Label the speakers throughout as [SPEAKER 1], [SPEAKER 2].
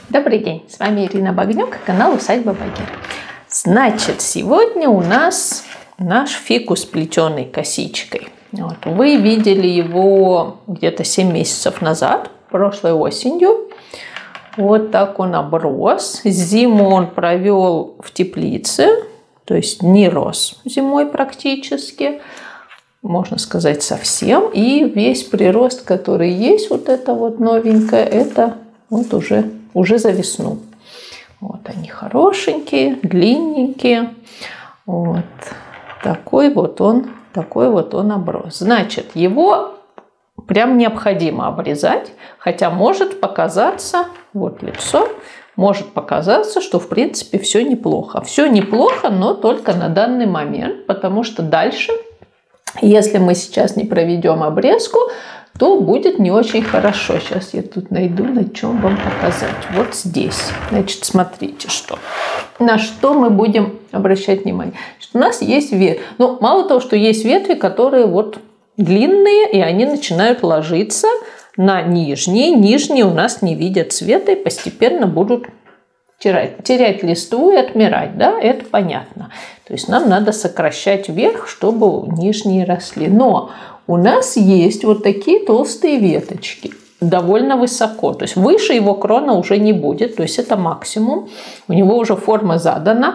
[SPEAKER 1] Добрый день, с вами Ирина Багнюк, канал Усадьба Багира. Значит, сегодня у нас наш фикус, плетеный косичкой. Вот. Вы видели его где-то 7 месяцев назад, прошлой осенью. Вот так он оброс. Зиму он провел в теплице, то есть не рос зимой практически, можно сказать, совсем. И весь прирост, который есть, вот это вот новенькое, это вот уже за весну. Вот они хорошенькие, длинненькие. Вот такой вот он оброс. Значит, его прям необходимо обрезать, хотя может показаться, вот лицо, может показаться, что в принципе все неплохо. Все неплохо, но только на данный момент, потому что дальше, если мы сейчас не проведем обрезку, то будет не очень хорошо. Сейчас я тут найду, на чем вам показать. Вот здесь. Значит, смотрите, на что мы будем обращать внимание. Что у нас есть ветви. Ну, мало того, что есть ветви, которые вот длинные, и они начинают ложиться на нижние. Нижние у нас не видят света и постепенно будут терять листву и отмирать. Да, это понятно. То есть нам надо сокращать вверх, чтобы нижние росли. Но у нас есть вот такие толстые веточки, довольно высоко. То есть выше его крона уже не будет, то есть это максимум. У него уже форма задана.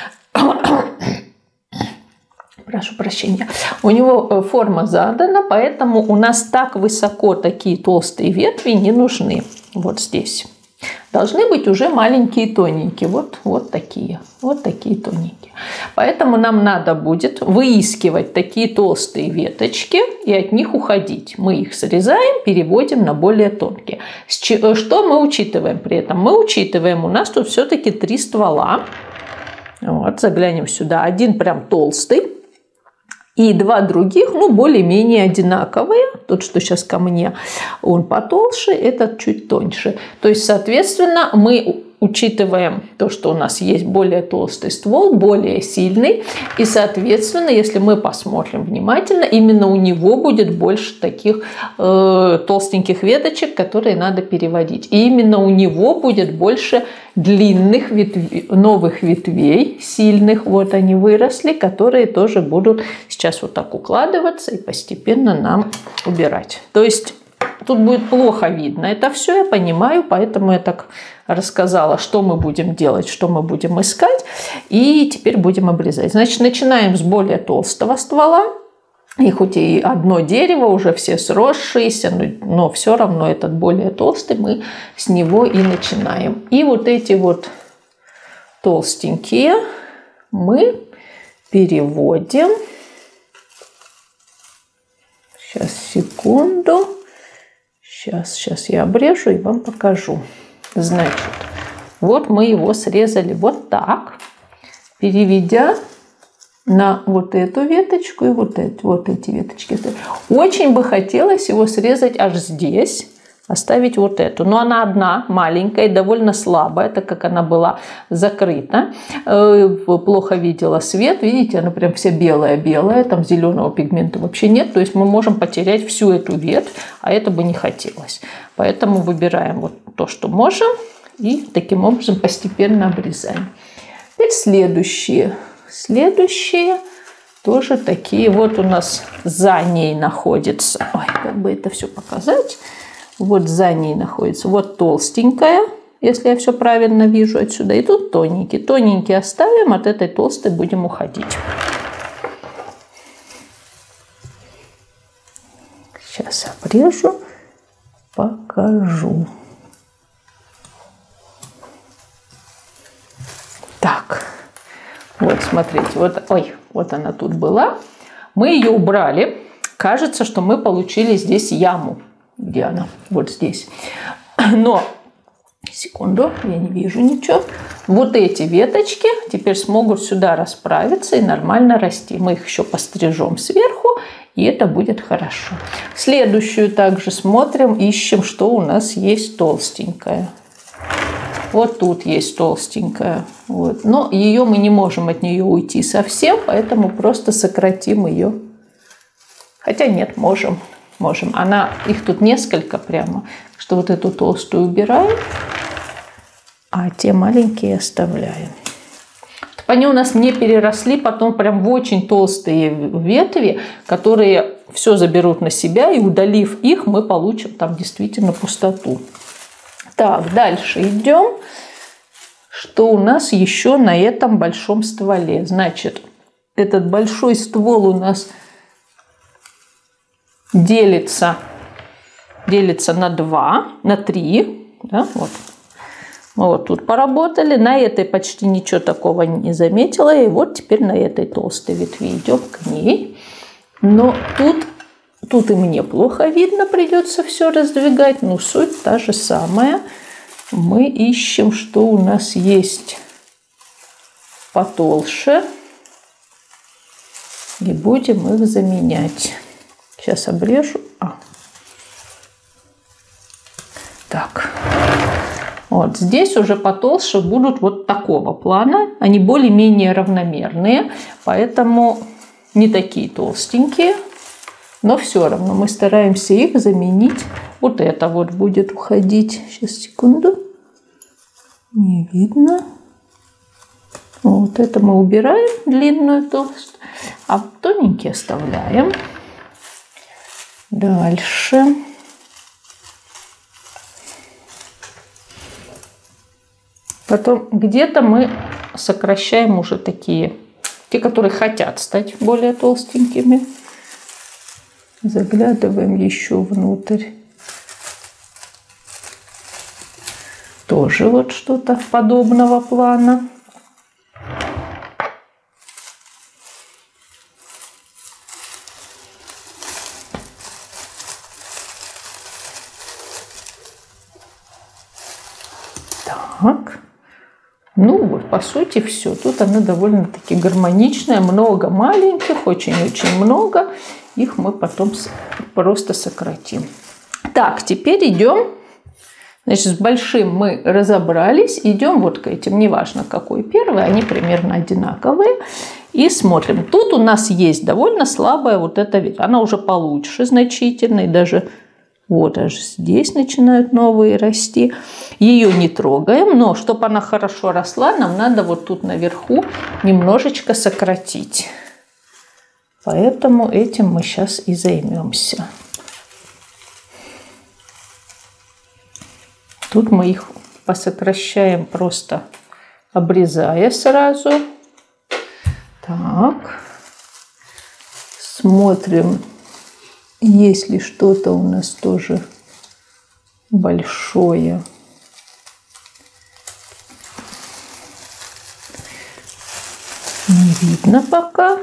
[SPEAKER 1] Прошу прощения. У него форма задана, поэтому у нас так высоко такие толстые ветви не нужны. Вот здесь. Должны быть уже маленькие, тоненькие. Вот такие тоненькие. Поэтому нам надо будет выискивать такие толстые веточки и от них уходить. Мы их срезаем, переводим на более тонкие. Что мы учитываем при этом? Мы учитываем, у нас тут все-таки 3 ствола. Вот, заглянем сюда. Один прям толстый. И 2 других, ну, более-менее одинаковые. Тот, что сейчас ко мне, он потолще, этот чуть тоньше. То есть, соответственно, мы учитываем то, что у нас есть более толстый ствол, более сильный. И, соответственно, если мы посмотрим внимательно, именно у него будет больше таких толстеньких веточек, которые надо переводить. И именно у него будет больше длинных новых ветвей, сильных. Вот они выросли, которые тоже будут сейчас вот так укладываться и постепенно нам убирать. То есть тут будет плохо видно. Это все я понимаю, поэтому я так рассказала, что мы будем делать, что мы будем искать. И теперь будем обрезать. Значит, начинаем с более толстого ствола. И хоть и одно дерево, уже все сросшиеся, но все равно этот более толстый, мы с него и начинаем. И вот эти вот толстенькие мы переводим. Сейчас, секунду. Сейчас я обрежу и вам покажу. Значит, вот мы его срезали вот так, переведя на вот эту веточку и вот эти веточки. Очень бы хотелось его срезать аж здесь, оставить вот эту. Но она одна, маленькая, довольно слабая, так как она была закрыта. Плохо видела свет. Видите, она прям вся белая-белая, там зеленого пигмента вообще нет. То есть мы можем потерять всю эту ветвь, а это бы не хотелось. Поэтому выбираем вот то, что можем, и таким образом постепенно обрезаем. Теперь следующие тоже такие. Вот у нас за ней находится. Ой, как бы это все показать. Вот за ней находится вот толстенькая, если я все правильно вижу отсюда. И тут тоненький. Тоненький оставим, от этой толстой будем уходить. Сейчас обрежу, покажу. Так, вот смотрите, вот она тут была. Мы ее убрали. Кажется, что мы получили здесь яму. Где она? Вот здесь. Но, секунду, я не вижу ничего. Вот эти веточки теперь смогут сюда расправиться и нормально расти. Мы их еще пострижем сверху, и это будет хорошо. Следующую также смотрим, ищем, что у нас есть толстенькая. Вот тут есть толстенькая. Вот. Но ее мы не можем от нее уйти совсем, поэтому просто сократим ее. Хотя нет, можем. Их тут несколько прямо. Что вот эту толстую убираем. а те маленькие оставляем. Они у нас не переросли потом прям в очень толстые ветви, которые все заберут на себя, и удалив их, мы получим там действительно пустоту. Так, дальше идем. Что у нас еще на этом большом стволе? Значит, этот большой ствол у нас делится на 2, на 3. Да, вот. Мы вот тут поработали. На этой почти ничего такого не заметила. И вот теперь на этой толстой ветви идем к ней. Но тут и мне плохо видно, придется все раздвигать. Но суть та же самая. Мы ищем, что у нас есть потолще. И будем их заменять. Сейчас обрежу. Так. Вот здесь уже потолще будут вот такого плана. Они более-менее равномерные, поэтому не такие толстенькие. Но все равно мы стараемся их заменить. Вот это вот будет уходить. Сейчас, секунду. Не видно. Вот это мы убираем, длинную толстую. А тоненькие оставляем. Дальше. Потом где-то мы сокращаем уже такие, те, которые хотят стать более толстенькими. Заглядываем еще внутрь. Тоже вот что-то подобного плана. Так. Ну вот, по сути, все. Тут она довольно-таки гармоничная. Много маленьких, очень-очень много. Их мы потом просто сократим. Так, теперь идем. Значит, с большим мы разобрались. Идем вот к этим, неважно какой первый, они примерно одинаковые. И смотрим. Тут у нас есть довольно слабая вот эта ветвь. Она уже получше значительно. И даже вот аж здесь начинают новые расти. Ее не трогаем, но чтобы она хорошо росла, нам надо вот тут наверху немножечко сократить. Поэтому этим мы сейчас и займемся. Тут мы их посокращаем, просто обрезая сразу. Так. Смотрим, есть ли что-то у нас тоже большое. Не видно пока.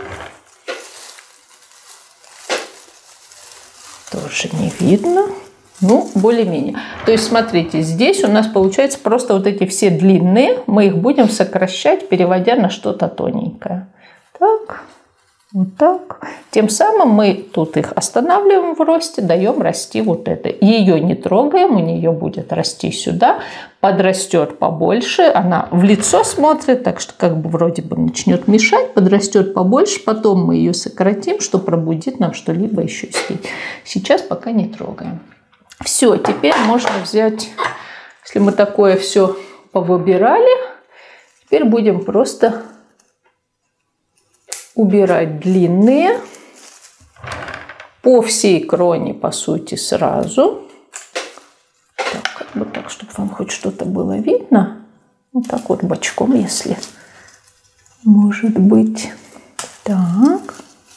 [SPEAKER 1] Тоже не видно. Ну, более-менее. То есть, смотрите, здесь у нас получается просто вот эти все длинные. Мы их будем сокращать, переводя на что-то тоненькое. Так, вот так. Тем самым мы тут их останавливаем в росте, даем расти вот это. Ее не трогаем, у нее будет расти сюда. Подрастет побольше, она в лицо смотрит, так что как бы вроде бы начнет мешать, подрастет побольше, потом мы ее сократим, что пробудит нам что-либо еще здесь. Сейчас пока не трогаем. Все, теперь можно взять, если мы такое все повыбирали, теперь будем просто убирать длинные по всей кроне, по сути, сразу. Так, вот так, чтобы вам хоть что-то было видно. Вот так вот бочком, если может быть. Так.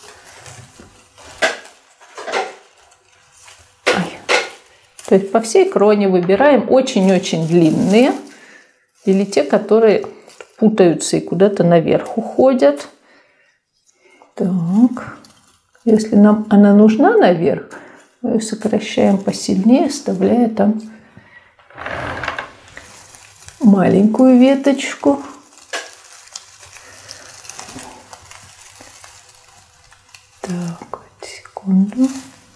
[SPEAKER 1] То есть по всей кроне выбираем очень-очень длинные или те, которые путаются и куда-то наверх уходят. Так, если нам она нужна наверх, мы ее сокращаем посильнее, оставляя там маленькую веточку. Так, вот, секунду.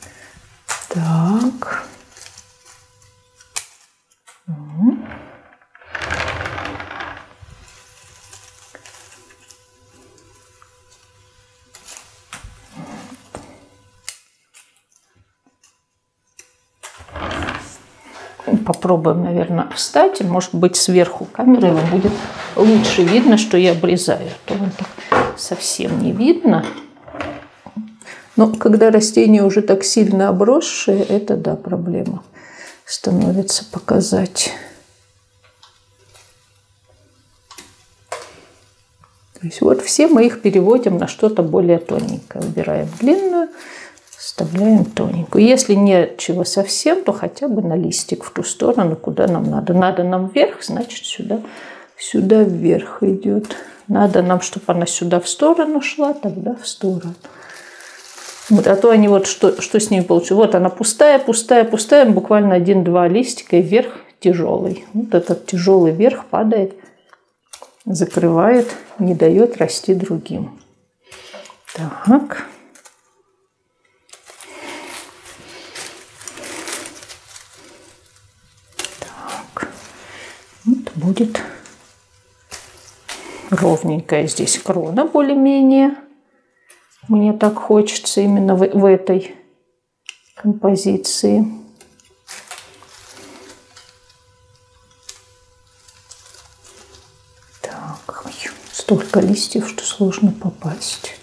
[SPEAKER 1] Так. попробуем, наверное, встать. Может быть, сверху камеры вам будет лучше видно, что я обрезаю. А то вам так совсем не видно. Но когда растение уже так сильно обросшее, это, да, проблема становится показать. То есть вот все мы их переводим на что-то более тоненькое. Убираем длинную, вставляем тоненькую. Если нечего совсем, то хотя бы на листик в ту сторону, куда нам надо. Надо нам вверх, значит сюда вверх идет. Надо нам, чтобы она сюда в сторону шла, тогда в сторону. Вот, а то они вот что с ними получилось. Вот она пустая, буквально 1-2 листика и вверх тяжелый. Вот этот тяжелый вверх падает, закрывает, не дает расти другим. Так. Так. Вот будет ровненькая здесь крона более-менее. Мне так хочется именно в этой композиции. Так, столько листьев, что сложно попасть.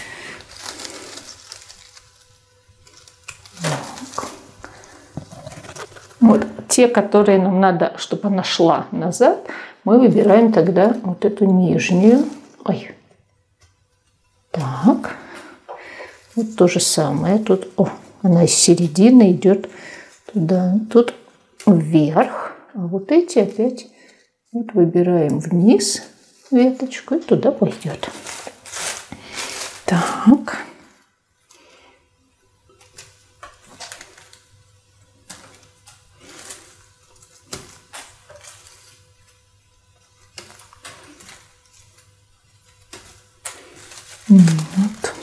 [SPEAKER 1] Так. Вот те, которые нам надо, чтобы она шла назад, мы выбираем тогда вот эту нижнюю. Ой. Так. Вот то же самое. Тут, она из середины идет туда. Тут вверх. А вот эти опять вот выбираем вниз веточку и туда пойдет. Так. Вот.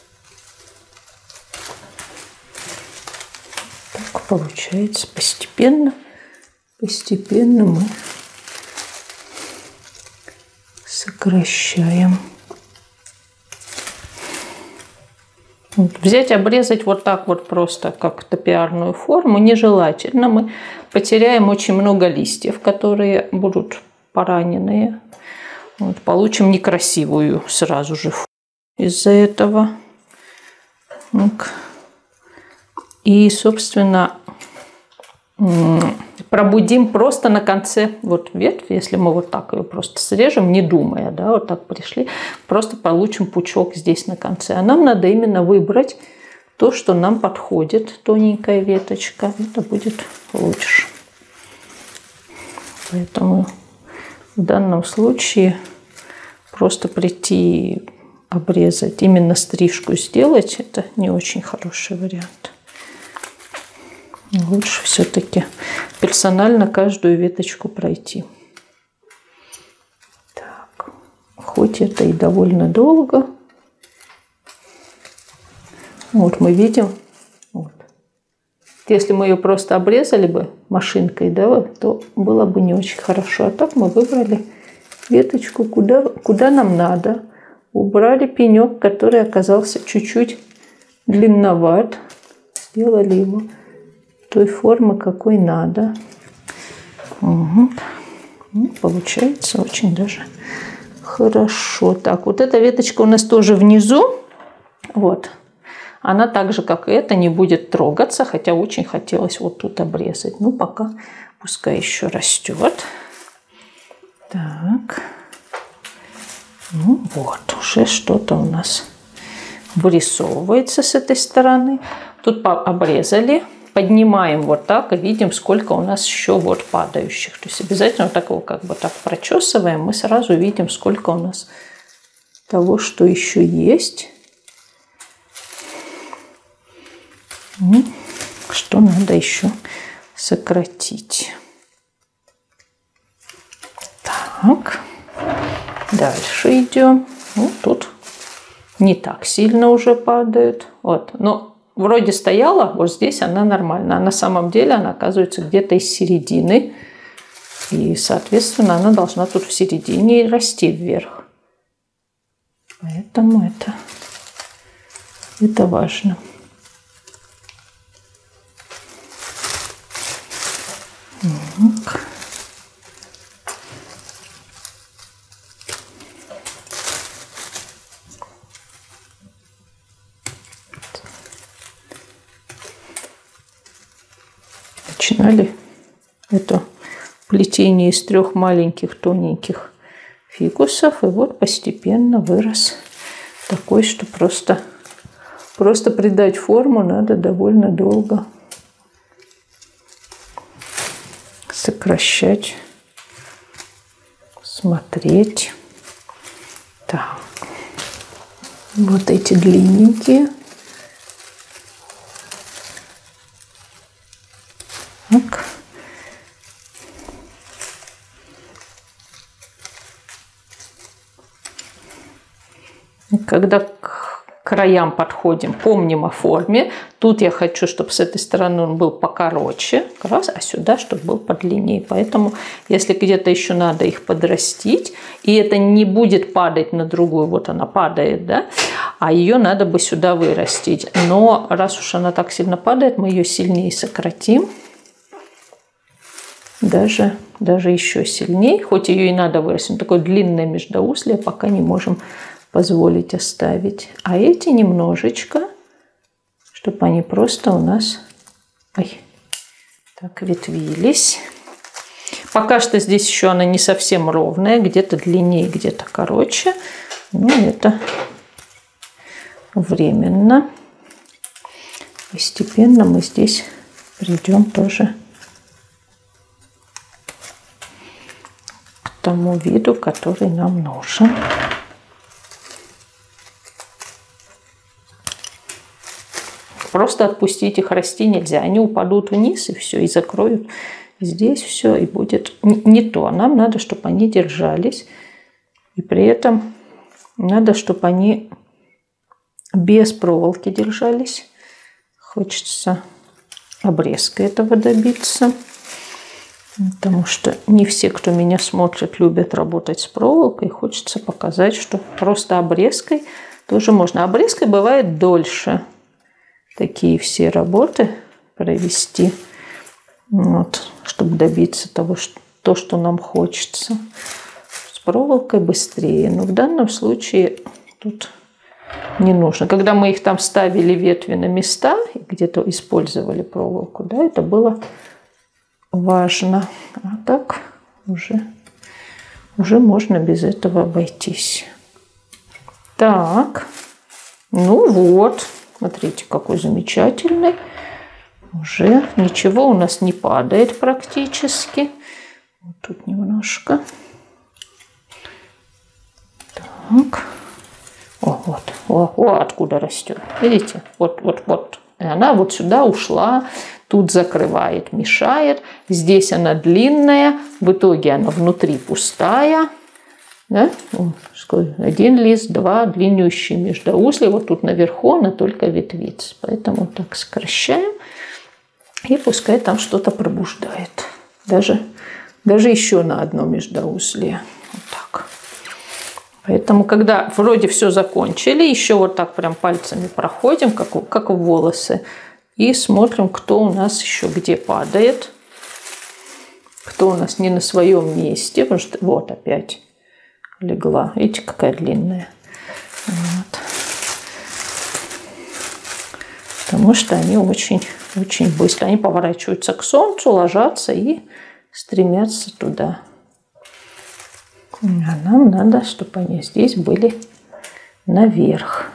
[SPEAKER 1] Так получается постепенно мы сокращаем. Вот. Взять, обрезать вот так вот просто, как топиарную форму, нежелательно. Мы потеряем очень много листьев, которые будут пораненные. Вот. Получим некрасивую сразу же форму из-за этого. Так. И, собственно, пробудим просто на конце вот ветвь, если мы вот так ее просто срежем, не думая, да, вот так пришли, просто получим пучок здесь на конце. А нам надо именно выбрать то, что нам подходит, тоненькая веточка, это будет лучше. Поэтому в данном случае просто прийти обрезать, именно стрижку сделать, это не очень хороший вариант. Лучше все-таки персонально каждую веточку пройти. Так. Хоть это и довольно долго. Вот мы видим. Вот. Если мы ее просто обрезали бы машинкой, да, то было бы не очень хорошо. А так мы выбрали веточку, куда нам надо. Убрали пенек, который оказался чуть-чуть длинноват. Сделали его той формы, какой надо. Угу. Ну, получается очень даже хорошо. Так, вот эта веточка у нас тоже внизу. Вот. Она так же, как и эта, не будет трогаться, хотя очень хотелось вот тут обрезать. Ну, пока пускай еще растет. Так. Ну, вот, уже что-то у нас вырисовывается с этой стороны. Тут обрезали. Поднимаем вот так и видим, сколько у нас еще вот падающих. То есть обязательно вот так его как бы так прочесываем, мы сразу видим, сколько у нас того, что еще есть. И что надо еще сократить. Так, дальше идем. Ну, тут не так сильно уже падает. Вот, но вроде стояла, вот здесь она нормальная. А на самом деле она оказывается где-то из середины. И, соответственно, она должна тут в середине расти вверх. Поэтому это важно. начинали это плетение из 3 маленьких тоненьких фикусов, и вот постепенно вырос такой, что просто придать форму надо довольно долго. Сокращать, смотреть. Так, вот эти длинненькие. Так. Когда к краям подходим, помним о форме. Тут я хочу, чтобы с этой стороны он был покороче, а сюда, чтобы был подлиннее. Поэтому, если где-то еще надо их подрастить, и это не будет падать на другую, вот она падает, да, а ее надо бы сюда вырастить. Но раз уж она так сильно падает, мы ее сильнее сократим. Даже еще сильнее, хоть ее и надо вырастить. Но такое длинное междоуслие пока не можем позволить оставить. А эти немножечко, чтобы они просто у нас так ветвились. Пока что здесь еще она не совсем ровная, где-то длиннее, где-то короче. Но это временно. Постепенно мы здесь придем тоже к тому виду, который нам нужен. Просто отпустить их расти нельзя. Они упадут вниз и все, и закроют здесь все, и будет не то. Нам надо, чтобы они держались. И при этом надо, чтобы они без проволоки держались. Хочется обрезка этого добиться. Потому что не все, кто меня смотрит, любят работать с проволокой. Хочется показать, что просто обрезкой тоже можно. Обрезкой бывает дольше. Такие все работы провести, вот, чтобы добиться того, что нам хочется. С проволокой быстрее, но в данном случае тут не нужно. Когда мы их там ставили ветви на места, где-то использовали проволоку, да, это было важно. А так уже можно без этого обойтись. Так, ну вот. Смотрите, какой замечательный. Уже ничего у нас не падает практически. Вот тут немножко. Так. Вот откуда растет. Видите? Вот. И она вот сюда ушла. Тут закрывает, мешает. Здесь она длинная. В итоге она внутри пустая. Да? Один лист, 2 длиннющие междоуслия. Вот тут наверху она только ветвится. Поэтому так сокращаем. И пускай там что-то пробуждает. Даже еще на одно междоуслие. Вот так. Поэтому, когда вроде все закончили, еще вот так прям пальцами проходим, как в волосы. И смотрим, кто у нас еще где падает. Кто у нас не на своем месте. Потому что вот опять легла. Видите, какая длинная. Вот. Потому что они очень быстро. Они поворачиваются к солнцу, ложатся и стремятся туда. А нам надо, чтобы они здесь были наверх.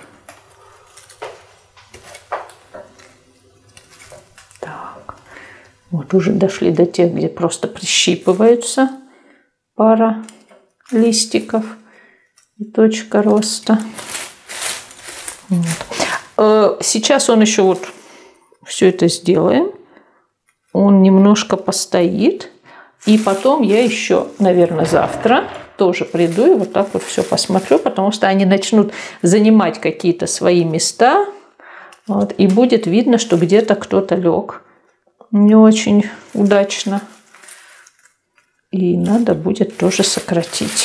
[SPEAKER 1] Так. Вот уже дошли до тех, где просто прищипываются пара листиков и точка роста. Вот. Сейчас он еще вот все это сделаем. Он немножко постоит. И потом я еще, наверное, завтра тоже приду и вот так вот все посмотрю, потому что они начнут занимать какие-то свои места. Вот, и будет видно, что где-то кто-то лег не очень удачно. И надо будет тоже сократить.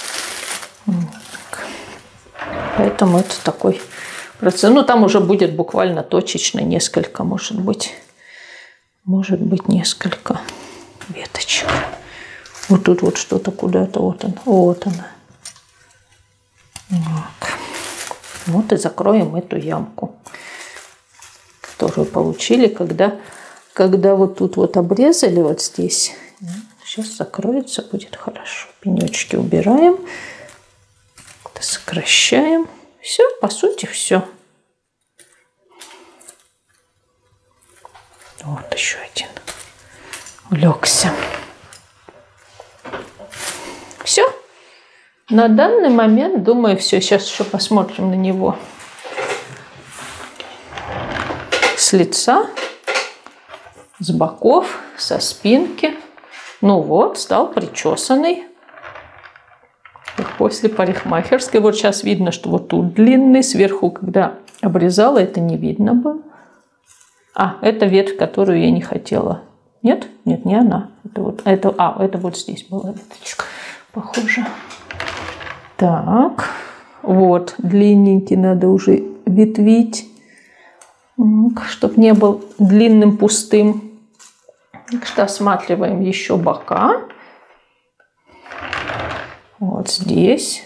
[SPEAKER 1] Поэтому это такой процесс. Ну, там уже будет буквально точечно несколько, может быть несколько веточек. Вот тут вот что-то куда-то, вот она. Вот и закроем эту ямку, которую получили, когда когда вот тут вот обрезали вот здесь, сейчас закроется, будет хорошо. Пенечки убираем, сокращаем. Все, по сути, все. Вот еще один улегся. Все. На данный момент, думаю, все. Сейчас еще посмотрим на него с лица, с боков, со спинки. Ну вот, стал причесанный. После парикмахерской. Вот сейчас видно, что вот тут длинный. Сверху, когда обрезала, это не видно было. А, это ветвь, которую я не хотела. Нет? Нет, не она. Это вот, это вот здесь была веточка. Похоже. Так. Вот, длинненький надо уже ветвить, чтобы не был длинным, пустым. Так что осматриваем еще бока. Вот здесь.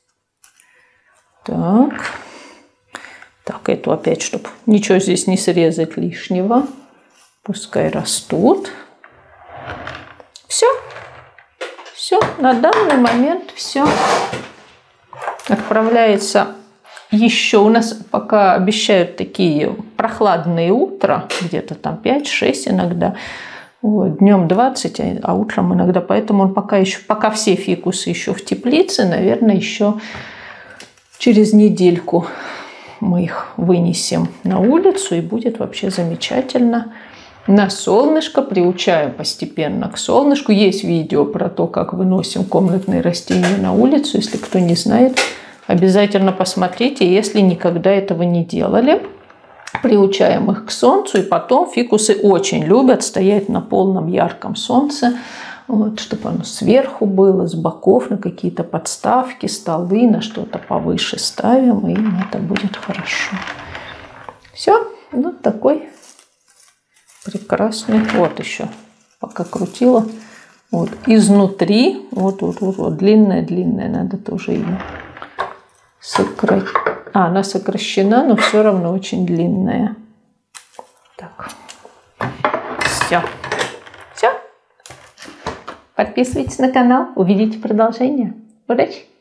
[SPEAKER 1] Так. Так, эту опять, чтобы ничего здесь не срезать лишнего. Пускай растут. Все. Все. На данный момент все. Отправляется еще. У нас пока обещают такие прохладные утра. Где-то там 5-6 иногда. Вот, днем 20, а утром иногда. Поэтому он пока все фикусы еще в теплице. Наверное, еще через недельку мы их вынесем на улицу, и будет вообще замечательно. На солнышко, приучаем постепенно к солнышку. Есть видео про то, как выносим комнатные растения на улицу. Если кто не знает, обязательно посмотрите, если никогда этого не делали. Приучаем их к солнцу, и потом фикусы очень любят стоять на полном ярком солнце. Вот, чтобы оно сверху было, с боков, на какие-то подставки, столы, на что-то повыше ставим, и это будет хорошо. Все, вот такой прекрасный. Вот еще, пока крутила, вот изнутри, вот, длинная, надо тоже ее сократить. Она сокращена, но все равно очень длинная. Так, все. Подписывайтесь на канал, увидите продолжение. Удачи!